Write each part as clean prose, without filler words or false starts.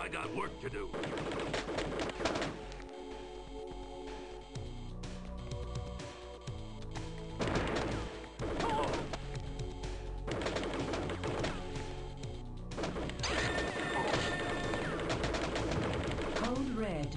I got work to do. Code red.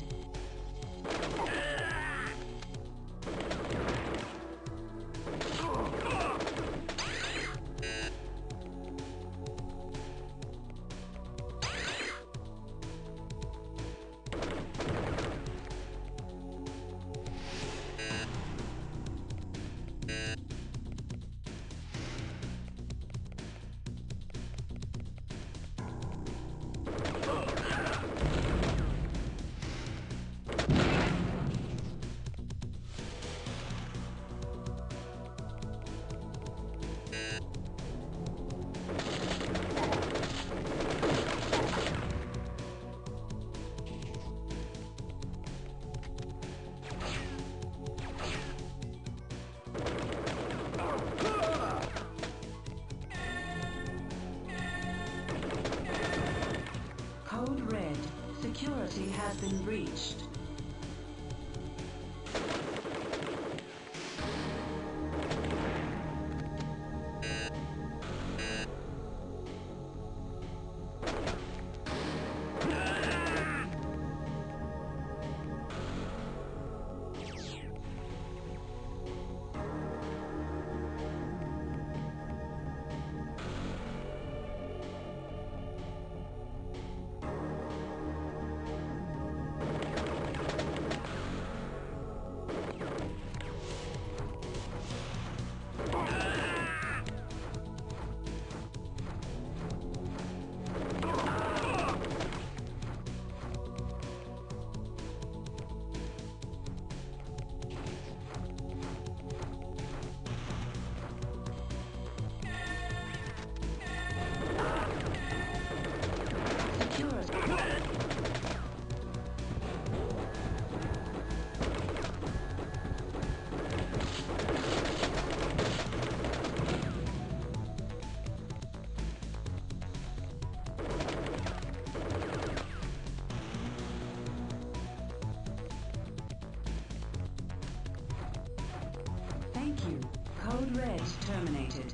Code red. Security has been breached. Thank you. Code red terminated.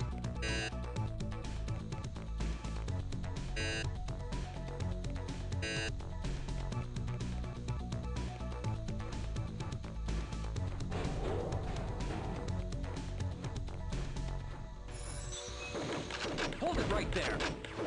Hold it right there!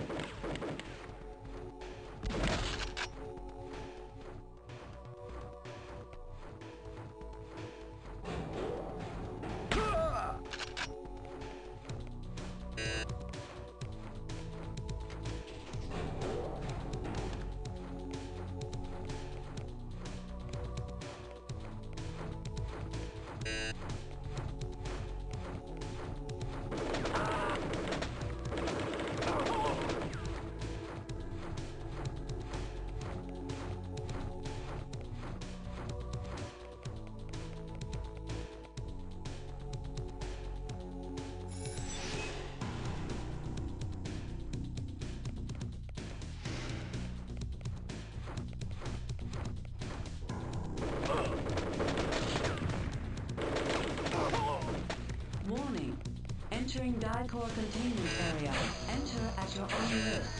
Warning. Entering Dicor containment area. Enter at your own risk.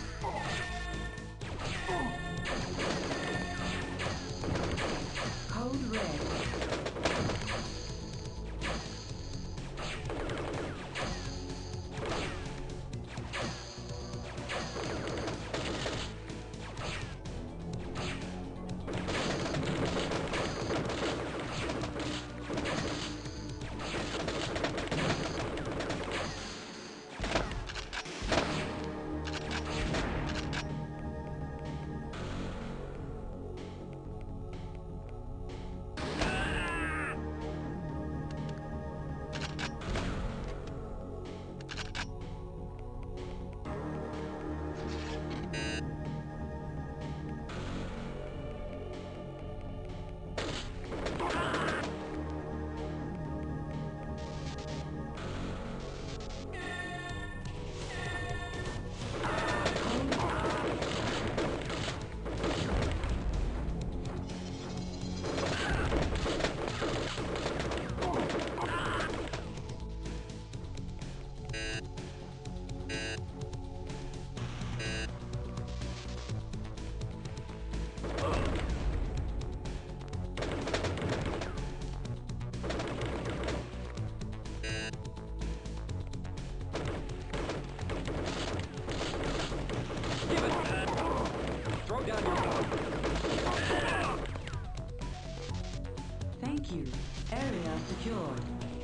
Code red. Thank you. Area secured.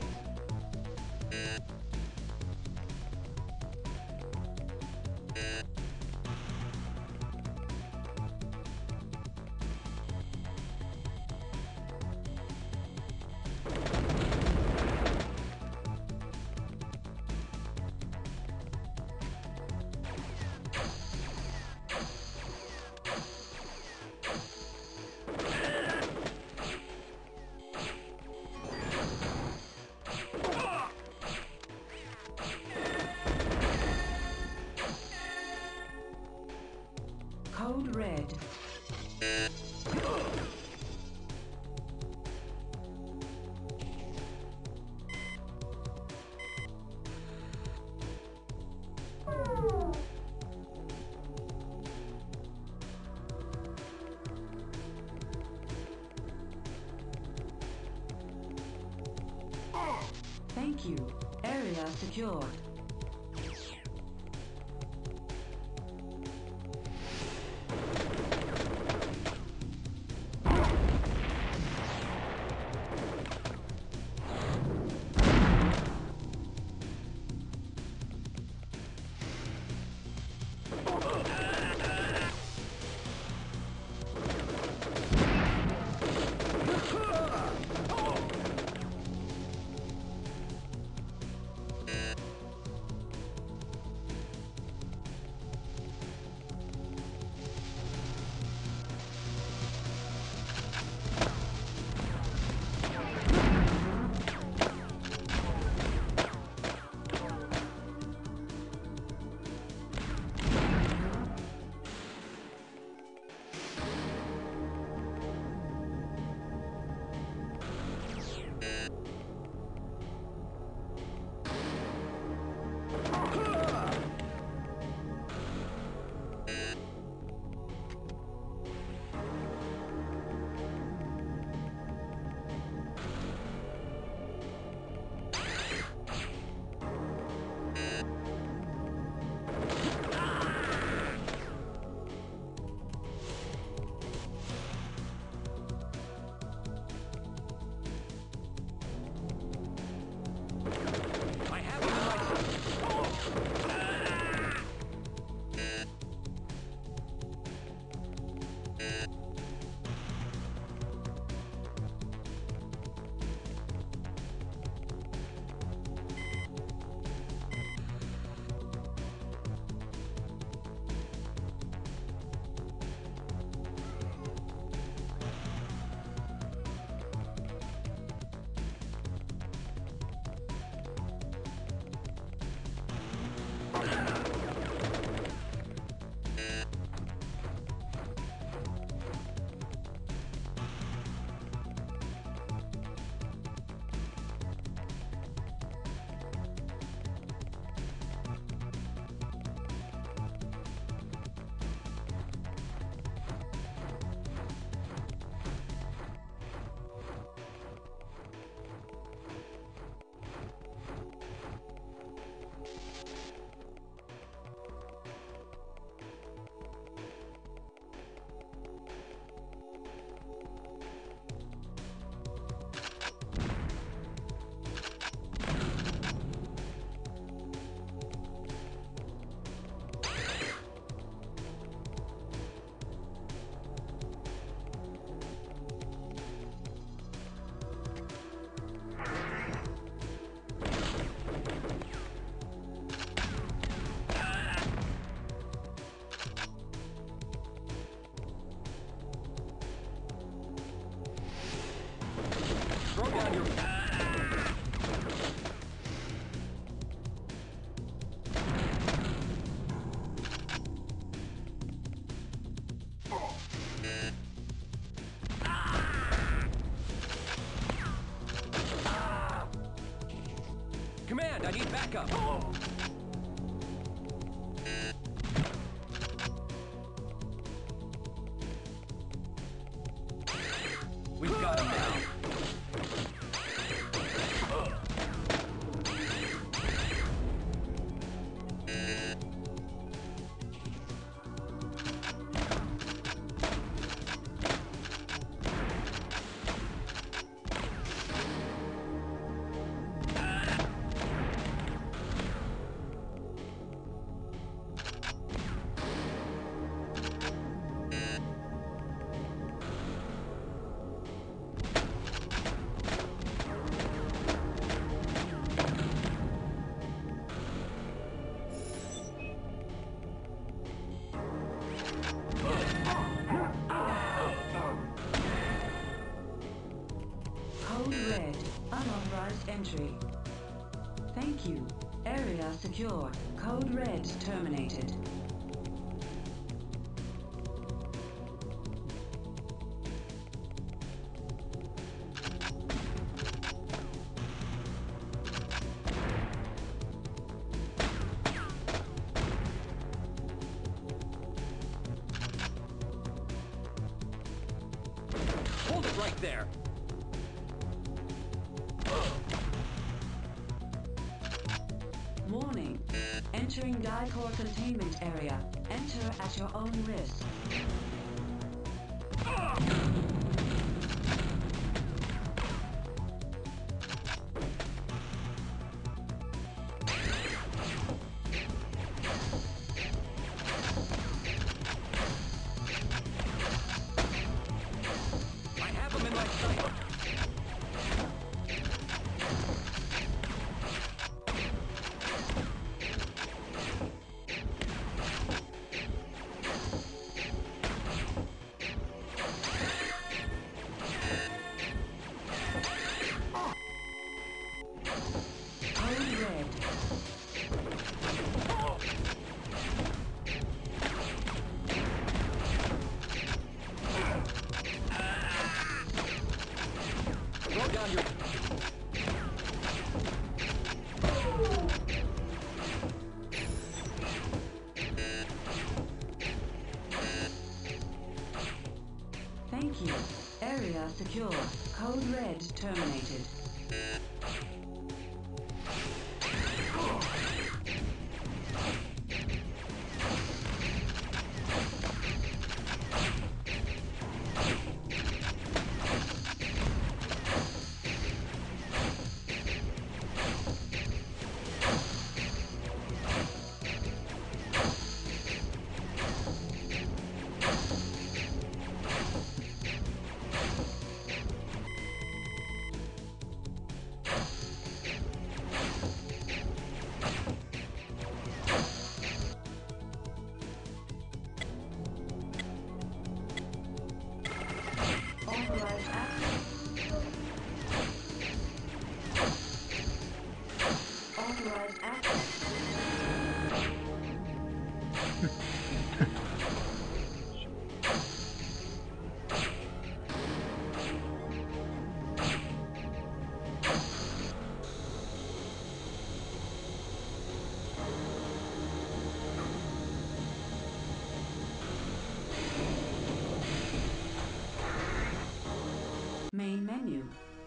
Code red. Thank you. Area secured. Throw down your... Command, I need backup. We've got him now. Unauthorized entry. Thank you. Area secured. Code red terminated. Hold it right there. Warning. Entering Dicor containment area. Enter at your own risk. I have him in my sight. Code red. Throw down your... Thank you. Area secure. Code red terminated. Authorized access. Authorized access. Main menu.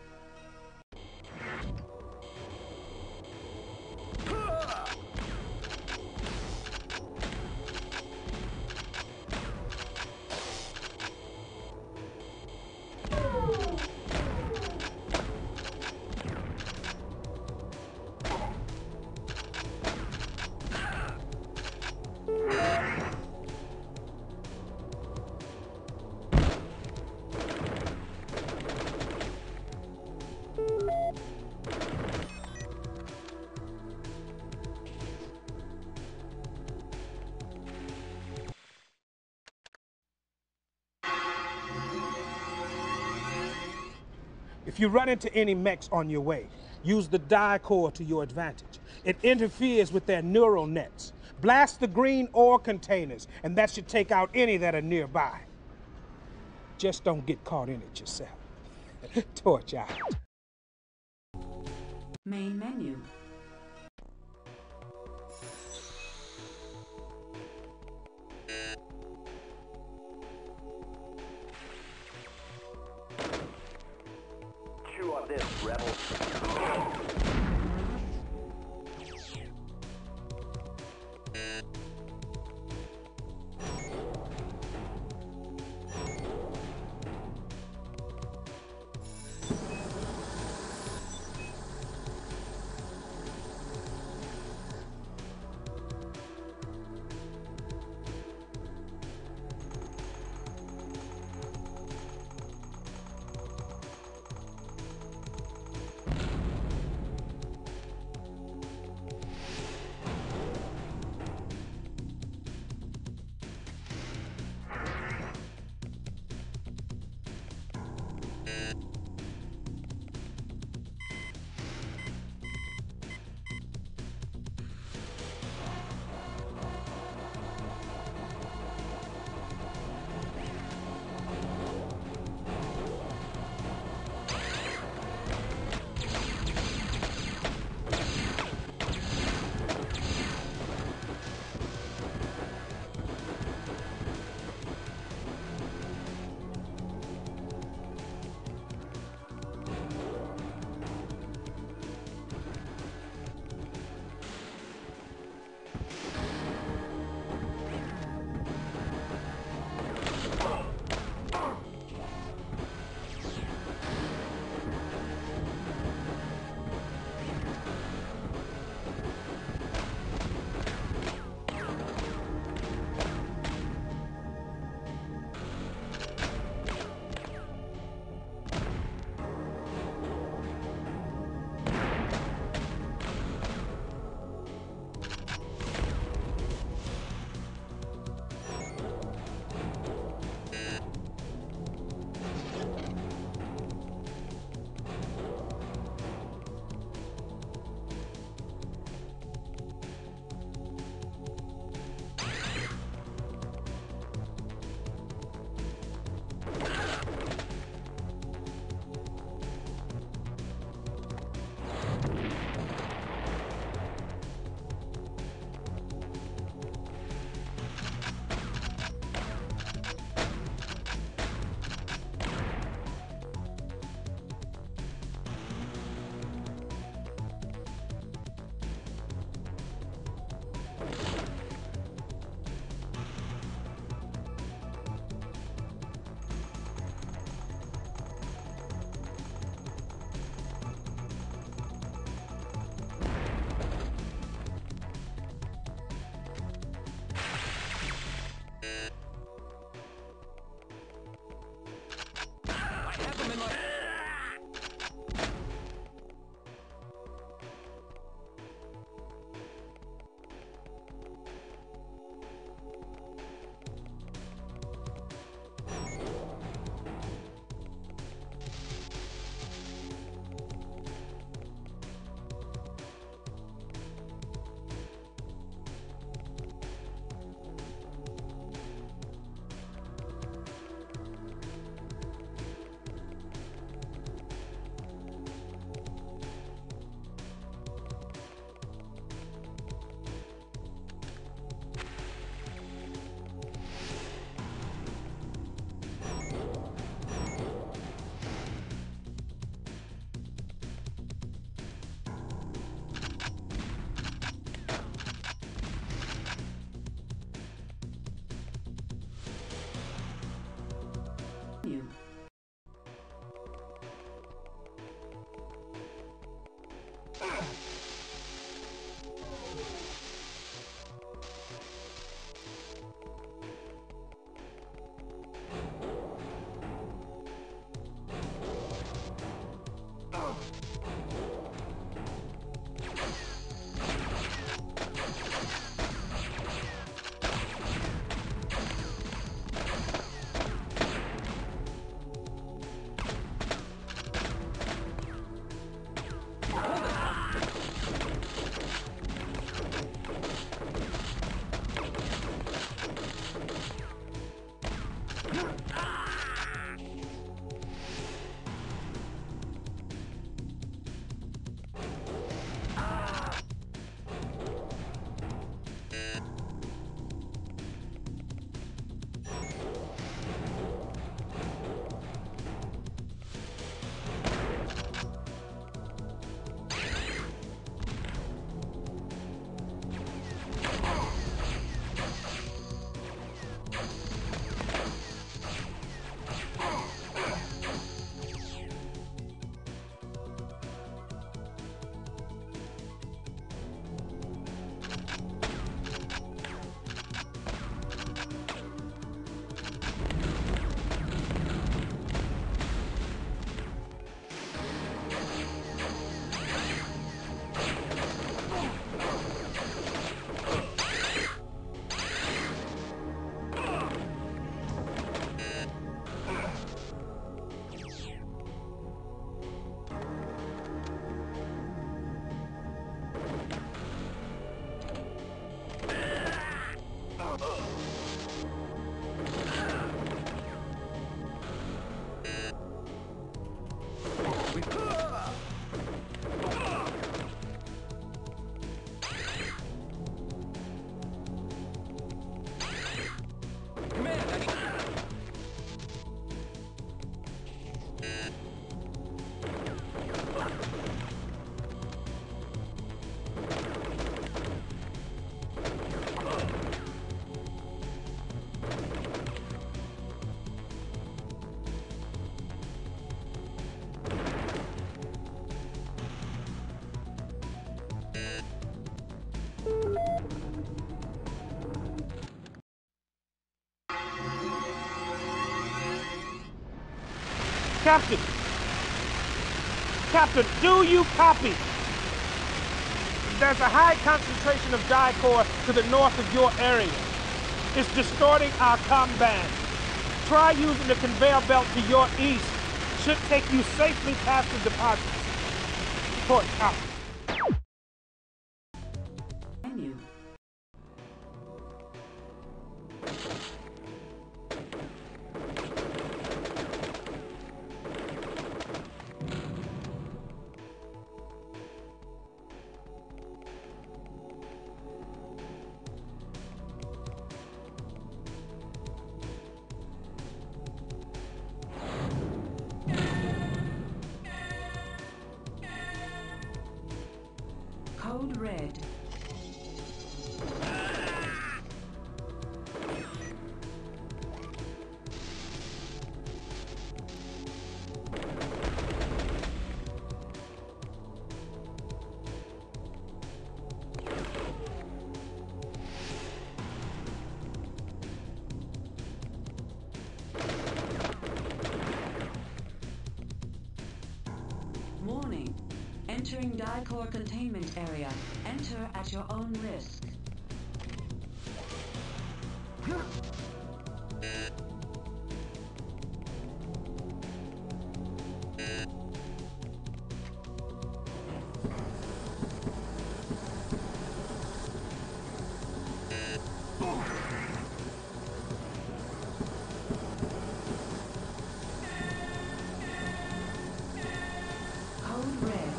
If you run into any mechs on your way, use the die core to your advantage. It interferes with their neural nets. Blast the green ore containers, and that should take out any that are nearby. Just don't get caught in it yourself. Torch out. Main menu. Chew on this, rebel. Captain! Captain, do you copy? There's a high concentration of dicor to the north of your area. It's distorting our comm band. Try using the conveyor belt to your east. Should take you safely past the deposits. Torch out. Menu. Code red. Warning. Entering dicor containment area. Enter at your own risk. Code red.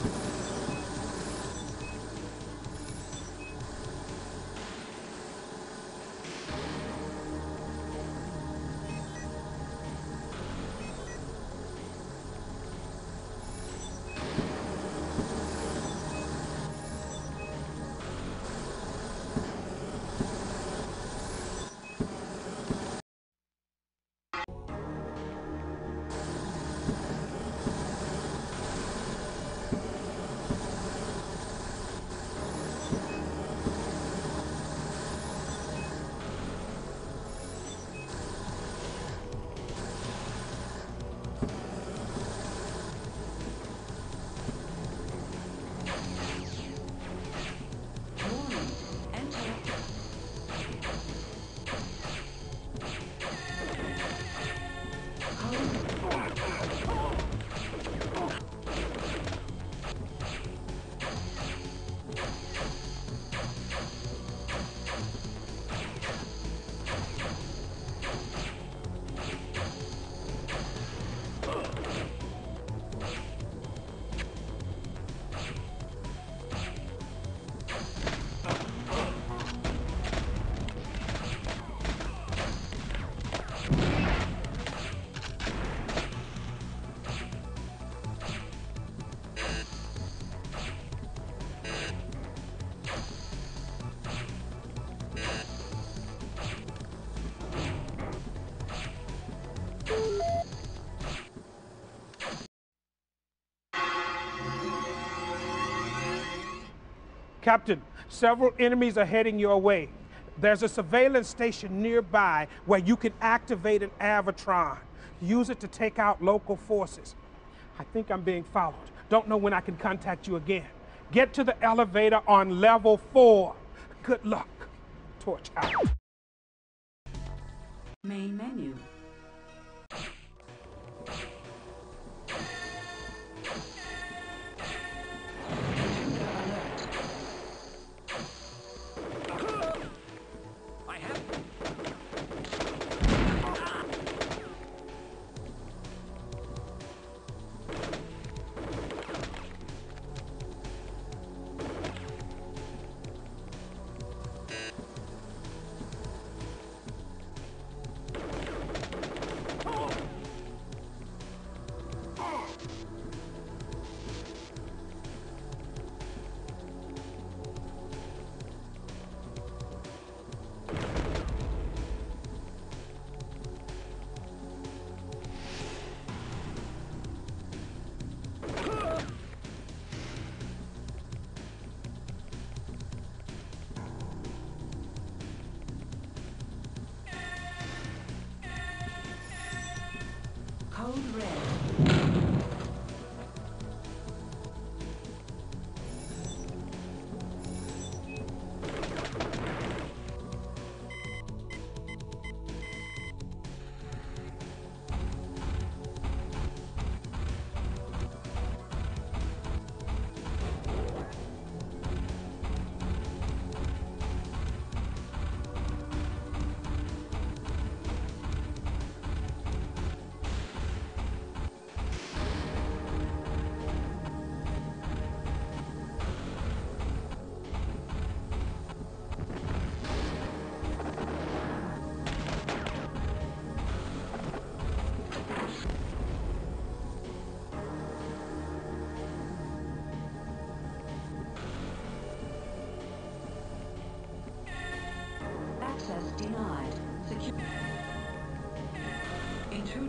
Warning. Enter. Captain, several enemies are heading your way. There's a surveillance station nearby where you can activate an Avatron. Use it to take out local forces. I think I'm being followed. Don't know when I can contact you again. Get to the elevator on level 4. Good luck. Torch out. Main menu. I have. Code red.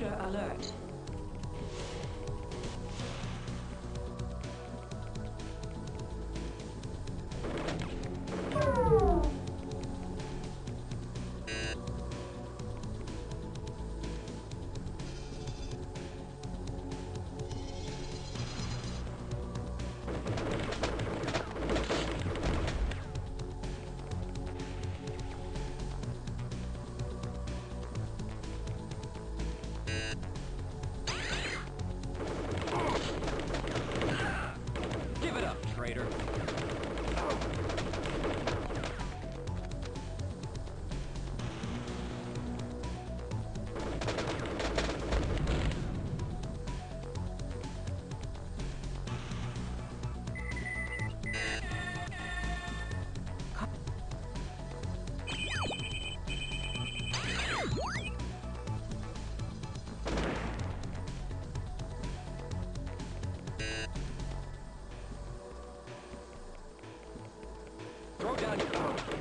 Intruder alert. Give it up, traitor. Throw down your...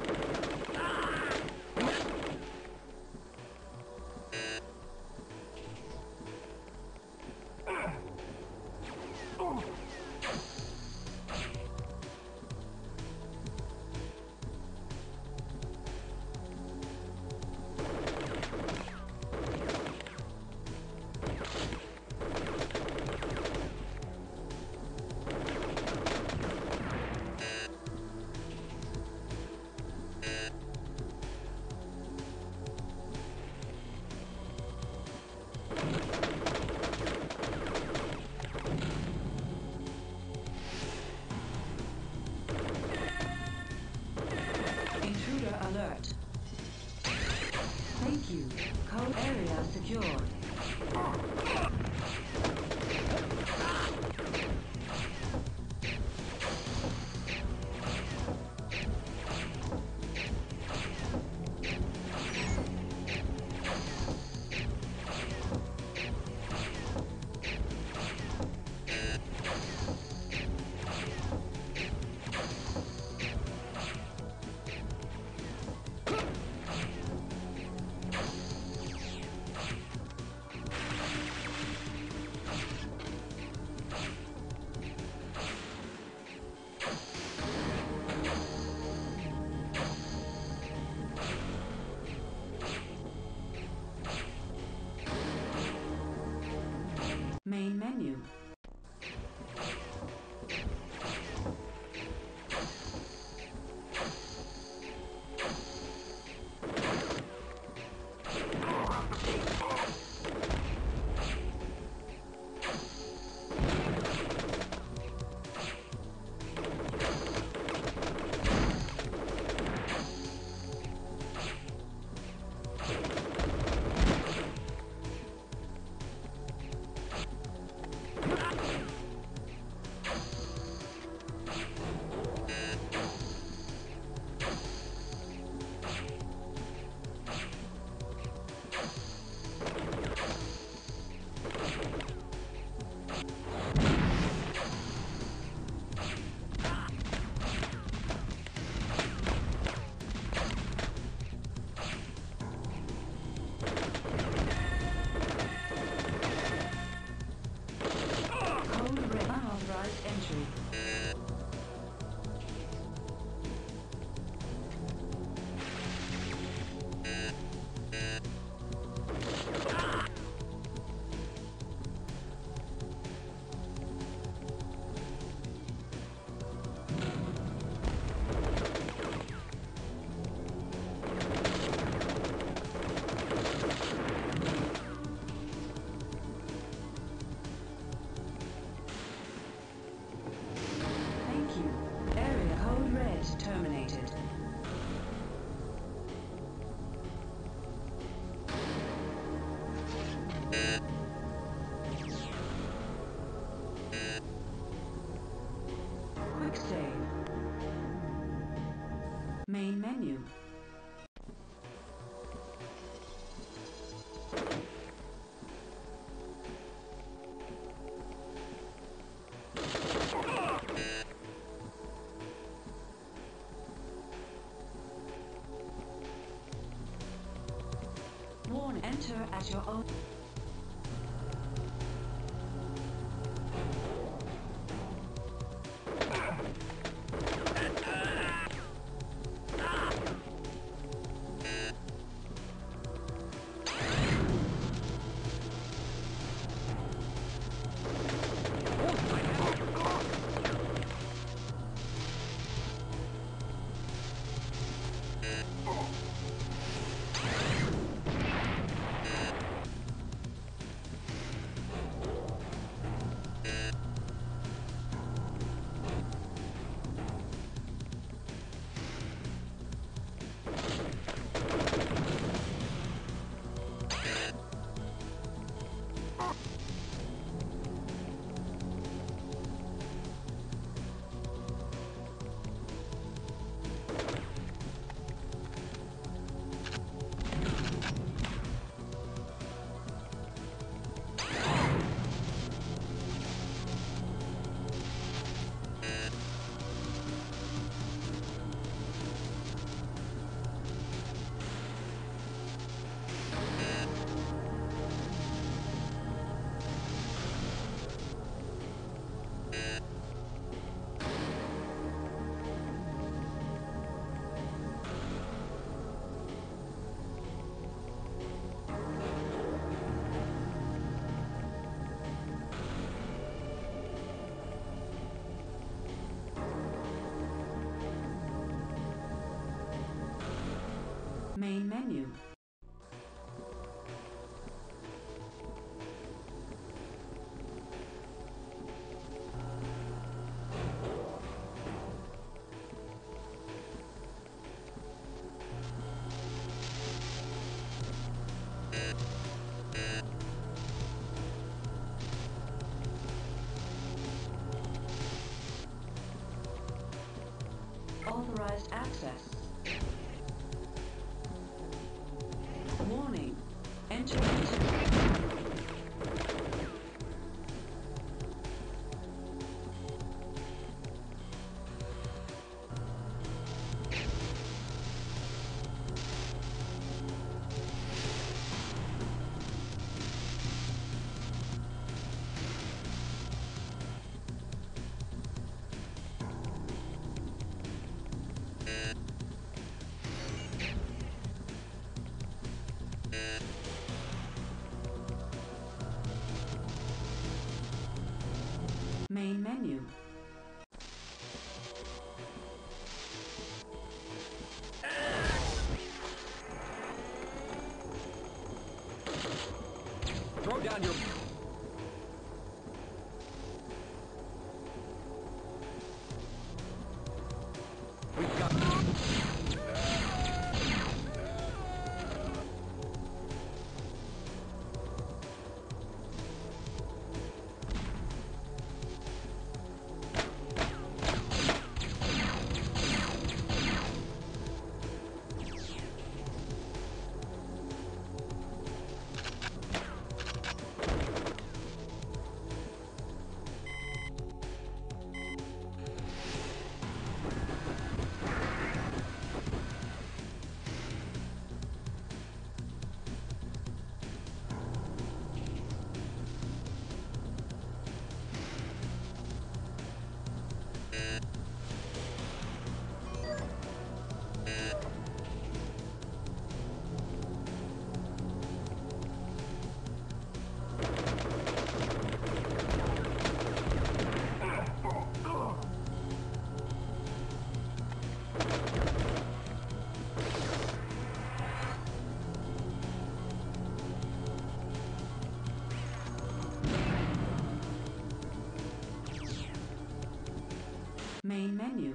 Intruder alert. Thank you. Code area secured. Main menu. Main menu. Warn, enter at your own... menu. Authorized access. Warning. Enter into... Main menu. Throw down your... We've got... Main menu.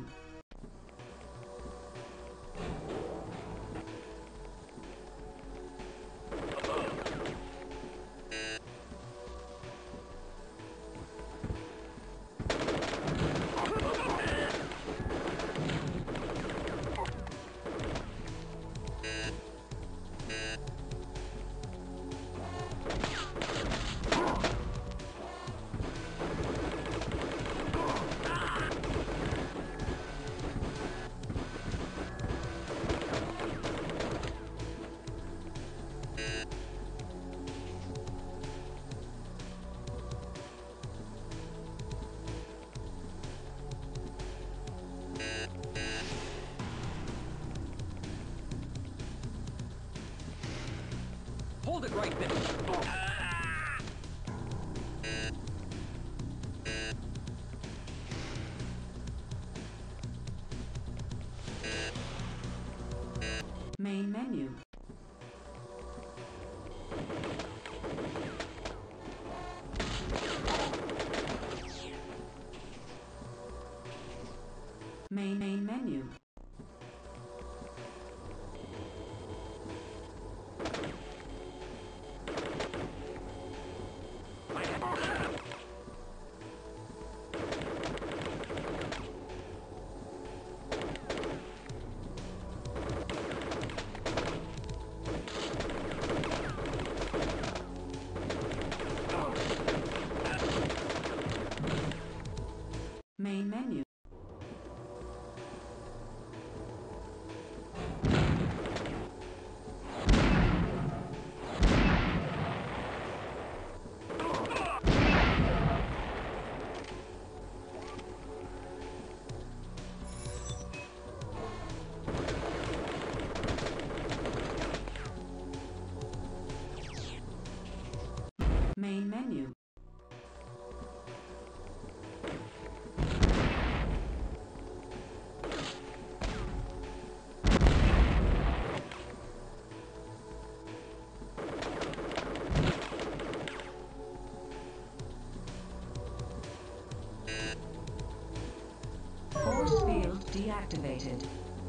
Hold it right there. Main menu. Main menu. Main menu. Main menu. deactivated.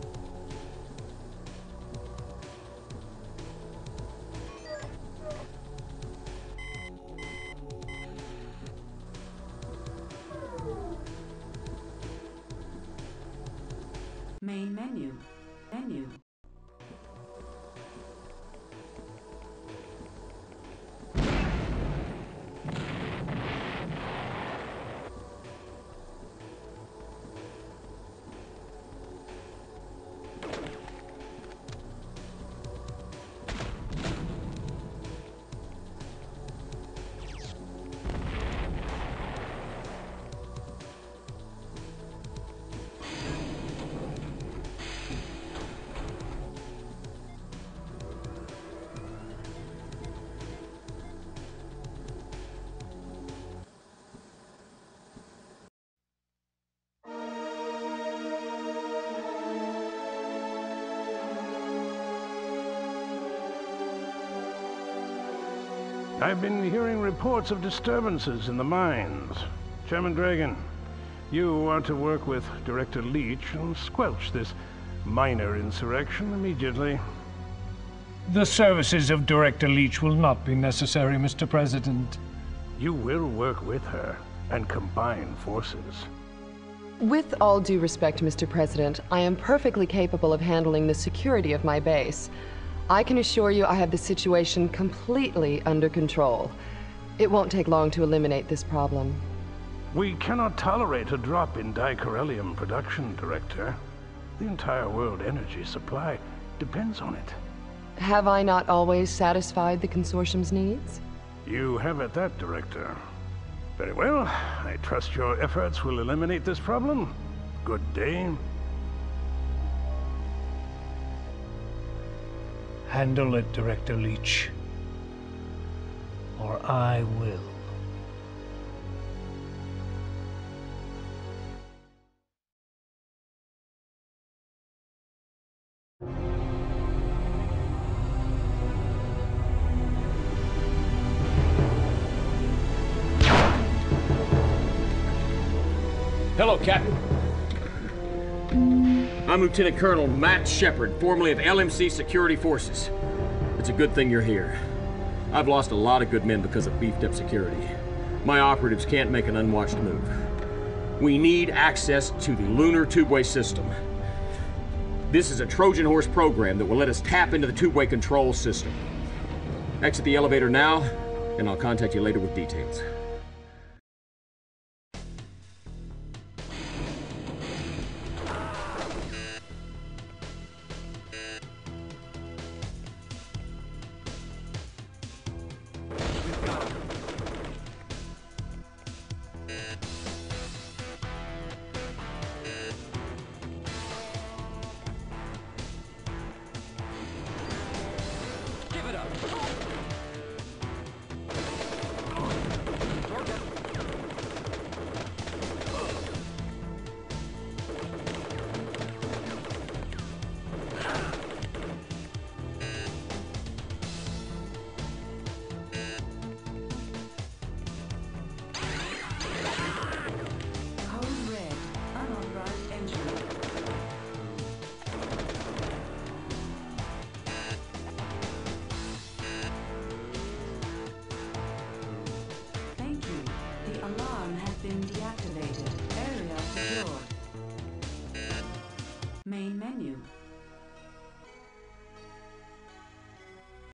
Main menu. Menu. I've been hearing reports of disturbances in the mines. Chairman Dragon, you are to work with Director Leach and squelch this minor insurrection immediately. The services of Director Leach will not be necessary, Mr. President. You will work with her and combine forces. With all due respect, Mr. President, I am perfectly capable of handling the security of my base. I can assure you I have the situation completely under control. It won't take long to eliminate this problem. We cannot tolerate a drop in dichorellium production, Director. The entire world energy supply depends on it. Have I not always satisfied the consortium's needs? You have at that, Director. Very well. I trust your efforts will eliminate this problem. Good day. Handle it, Director Leach. Or I will. Hello, Captain. I'm Lieutenant Colonel Matt Shepard, formerly of LMC Security Forces. It's a good thing you're here. I've lost a lot of good men because of beefed up security. My operatives can't make an unwatched move. We need access to the lunar tubeway system. This is a Trojan horse program that will let us tap into the tubeway control system. Exit the elevator now, and I'll contact you later with details.